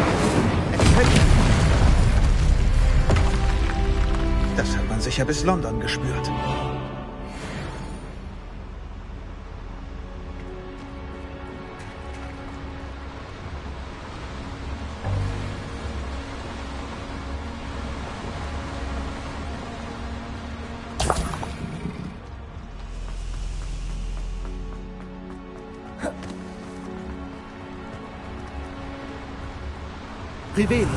Das hat man sicher bis London gespürt. Revelio.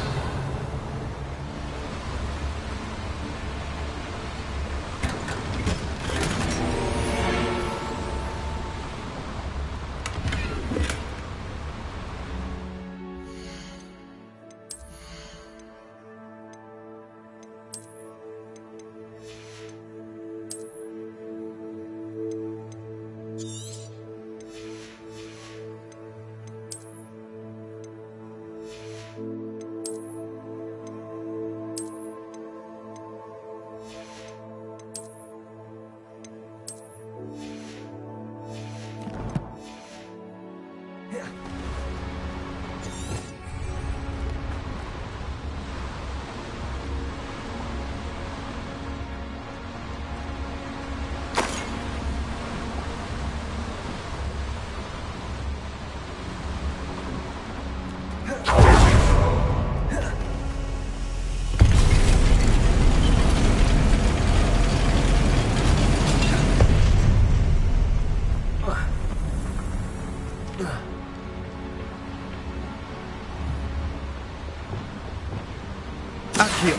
Accio.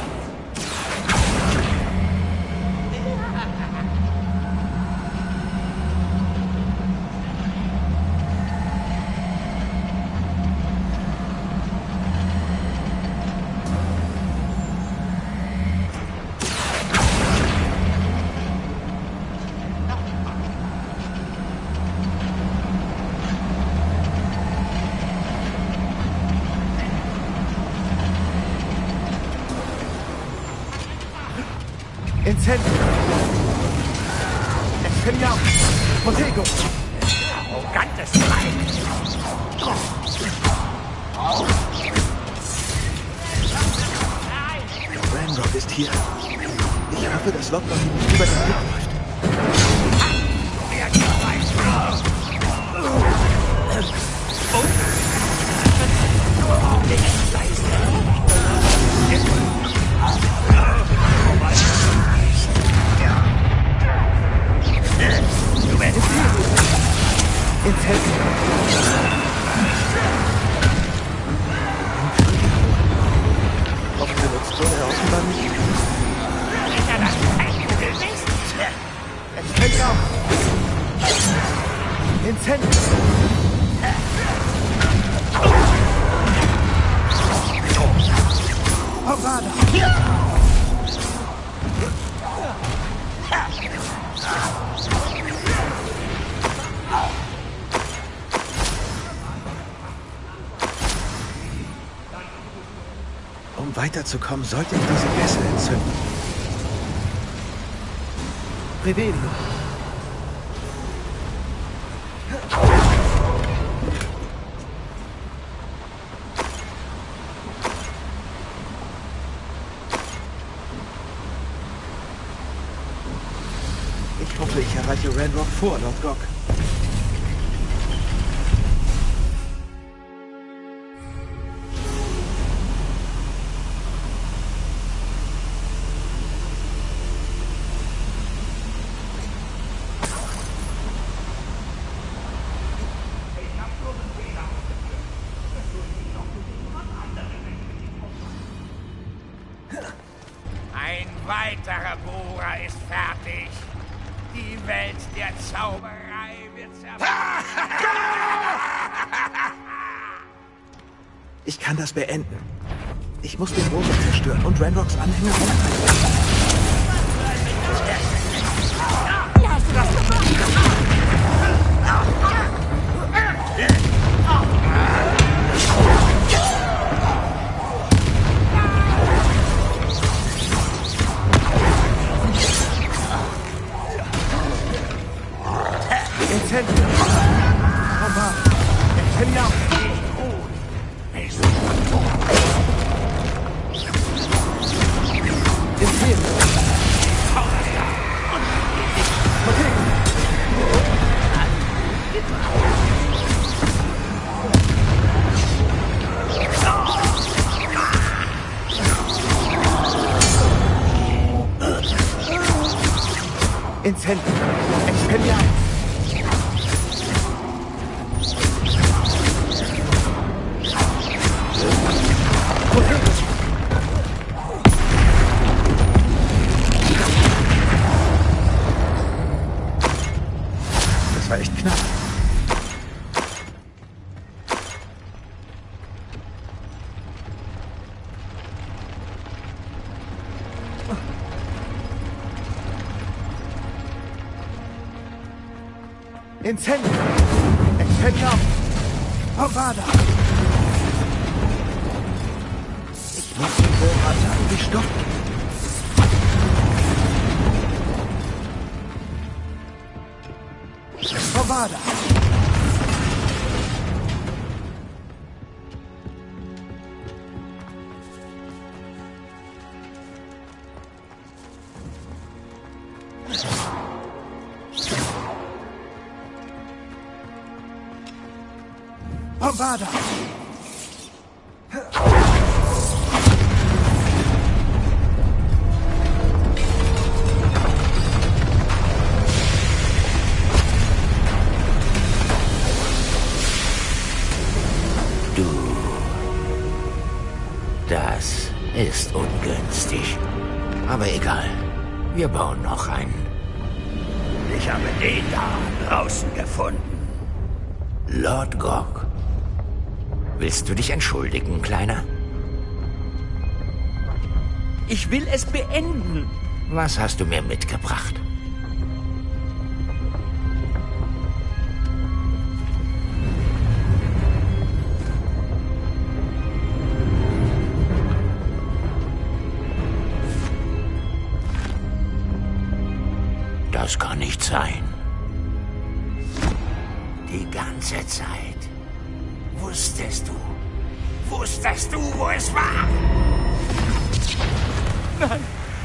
Incendio. Expendiamo. Protego. Arrogantes Schwein. Ranrock ist hier. Ich hoffe, dass Lockhart ihm nicht über den Weg läuft. Hoffen benutzt so eine Außenbahn nicht. Expendiamo. Incendio. Pavada. Um weiterzukommen, sollte ich diese Gäste entzünden. Revelio. Ich hoffe, ich erreiche Ranrock vor Lord Gok. Ein weiterer Bohrer ist fertig. Die Welt der Zauberei wird Ich kann das beenden. Ich muss den Rover zerstören und Ranrocks Anhänger aufhalten. Wie hast du das gemacht? Incendio. Pavada. Expendiamo. Nicht gut. Bist Incendio. Expelliarmus. Das war echt knapp. Incendio. Expelliarmus. Avada. Ich muss die Bohrer irgendwie stoppen. Avada. Avada. Das ist ungünstig. Aber egal. Wir bauen noch einen. Ich habe den da draußen gefunden. Lord Gog. Willst du dich entschuldigen, Kleiner? Ich will es beenden. Was hast du mir mitgebracht? Das kann nicht sein. Die ganze Zeit wusstest du, wo es war? Nein.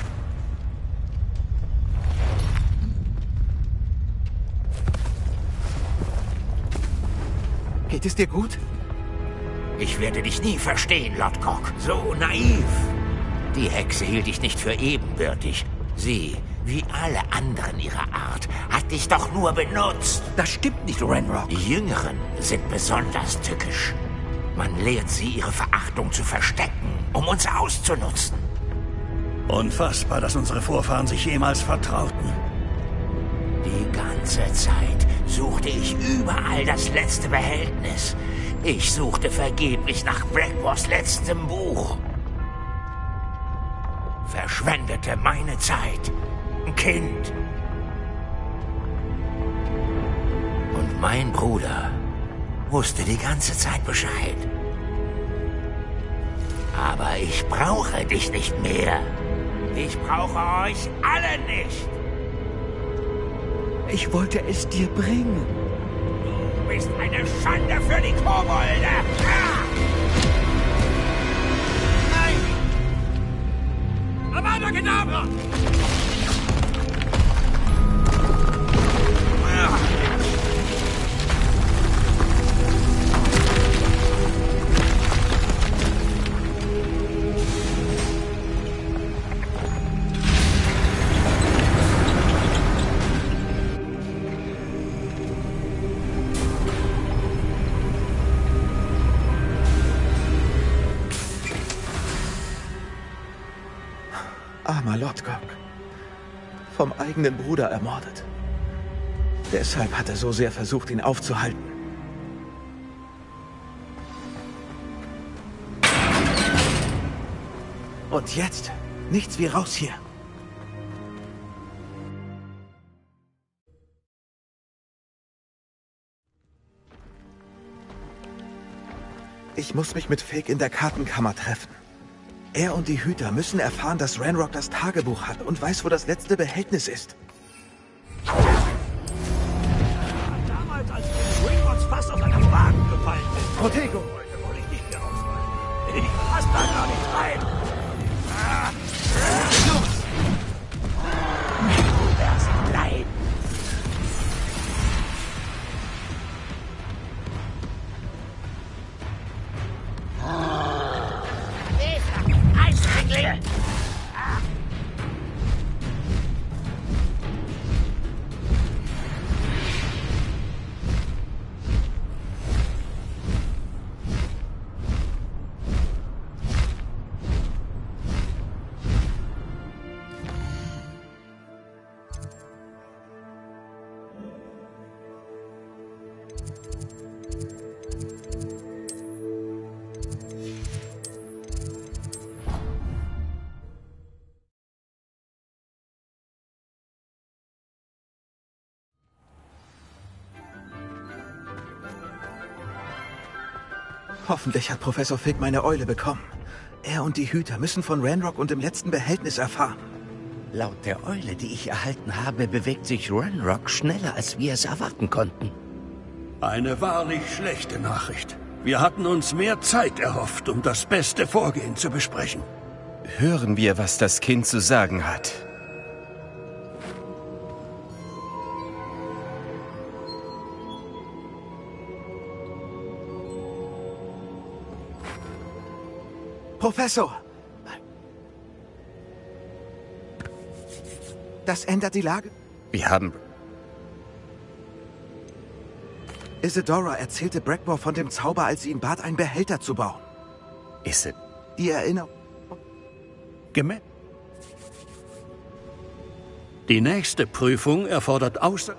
Geht es dir gut? Ich werde dich nie verstehen, Lord Gog. So naiv. Die Hexe hielt dich nicht für ebenbürtig. Sie, wie alle anderen ihrer Art, hat dich doch nur benutzt. Das stimmt nicht, Ranrock. Die Jüngeren sind besonders tückisch. Man lehrt sie, ihre Verachtung zu verstecken, um uns auszunutzen. Unfassbar, dass unsere Vorfahren sich jemals vertrauten. Die ganze Zeit suchte ich überall das letzte Behältnis. Ich suchte vergeblich nach Blackboars letztem Buch. Verschwendete meine Zeit. Ein Kind. Und mein Bruder wusste die ganze Zeit Bescheid. Aber ich brauche dich nicht mehr. Ich brauche euch alle nicht. Ich wollte es dir bringen. Du bist eine Schande für die Kobolde. Nein! Avada Kedavra! Armer Lord Gog. Vom eigenen Bruder ermordet. Deshalb hat er so sehr versucht, ihn aufzuhalten. Und jetzt? Nichts wie raus hier. Ich muss mich mit Fake in der Kartenkammer treffen. Er und die Hüter müssen erfahren, dass Ranrock das Tagebuch hat und weiß, wo das letzte Behältnis ist. Damals, als wir in Gringotts fast auf einem Wagen gefallen sind. Protego. Heute wollte ich nicht mehr aufräumen. Ich lass da gar nicht rein. Feigling! Hoffentlich hat Professor Fig meine Eule bekommen. Er und die Hüter müssen von Ranrock und dem letzten Behältnis erfahren. Laut der Eule, die ich erhalten habe, bewegt sich Ranrock schneller, als wir es erwarten konnten. Eine wahrlich schlechte Nachricht. Wir hatten uns mehr Zeit erhofft, um das beste Vorgehen zu besprechen. Hören wir, was das Kind zu sagen hat. Professor! Das ändert die Lage? Wir haben... Isadora erzählte Brackmore von dem Zauber, als sie ihn bat, einen Behälter zu bauen. Ist es... Die Erinnerung... Die nächste Prüfung erfordert außer...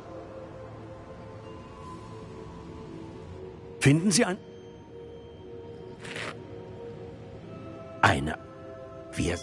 Finden Sie Eine... Wir...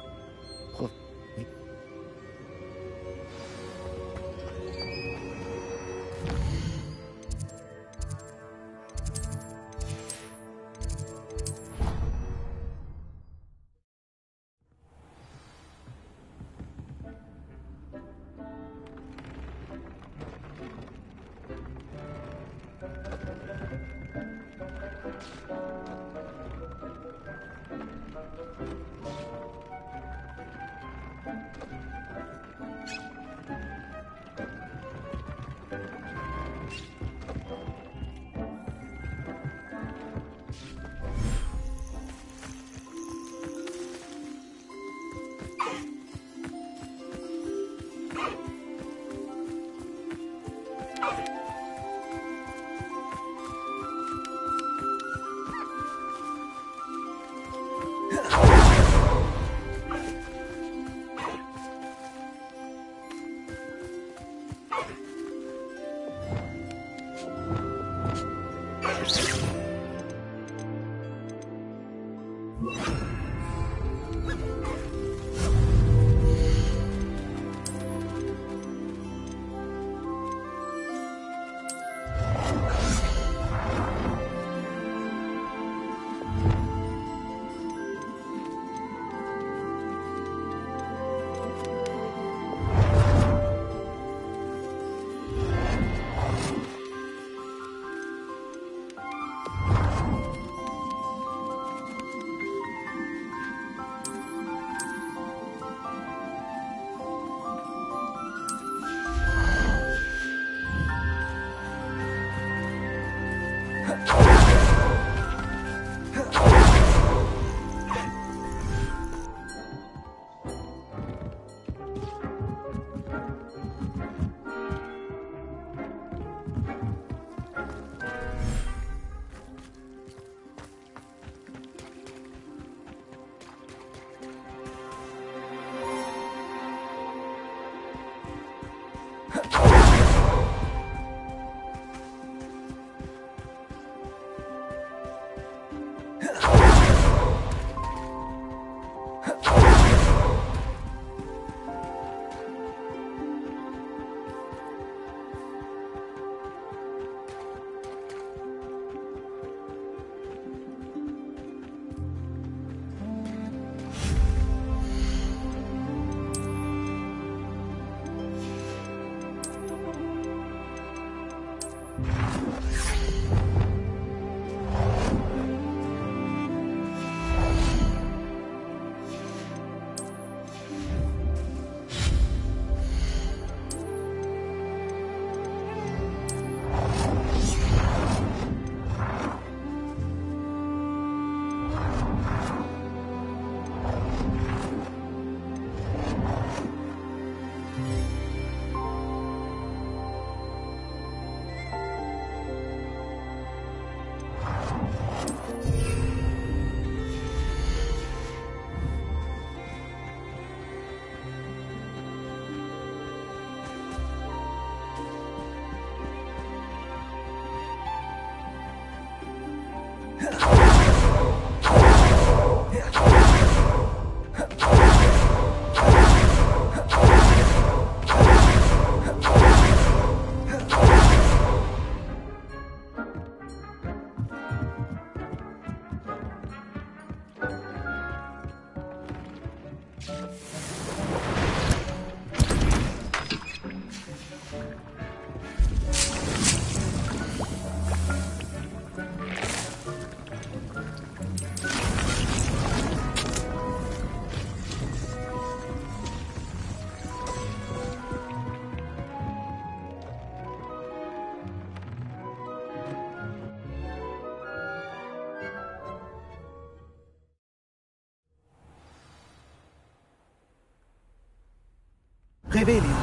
Rebellion.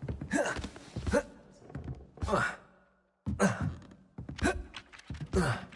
Ja.